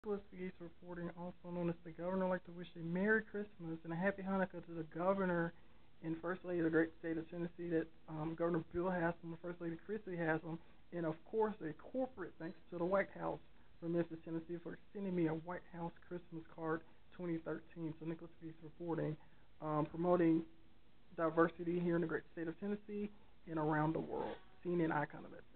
Nicholas Geese reporting, also known as the governor. I'd like to wish a Merry Christmas and a Happy Hanukkah to the governor and First Lady of the great state of Tennessee. That Governor Bill has them, First Lady Christie has them, and of course a corporate thanks to the White House from Memphis, Tennessee, for sending me a White House Christmas card 2013. So Nicholas Geese reporting, promoting diversity here in the great state of Tennessee and around the world. CNN icon of it.